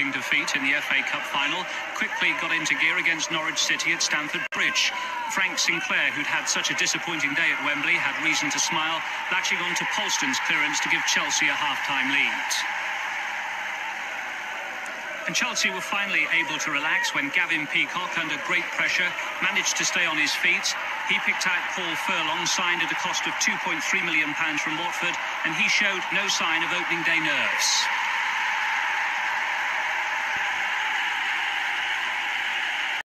defeat in the FA Cup final, quickly got into gear against Norwich City at Stamford Bridge. Frank Sinclair, who'd had such a disappointing day at Wembley, had reason to smile, latching on to Polston's clearance to give Chelsea a half-time lead. And Chelsea were finally able to relax when Gavin Peacock, under great pressure, managed to stay on his feet. He picked out Paul Furlong, signed at a cost of £2.3 million from Watford, and he showed no sign of opening day nerves.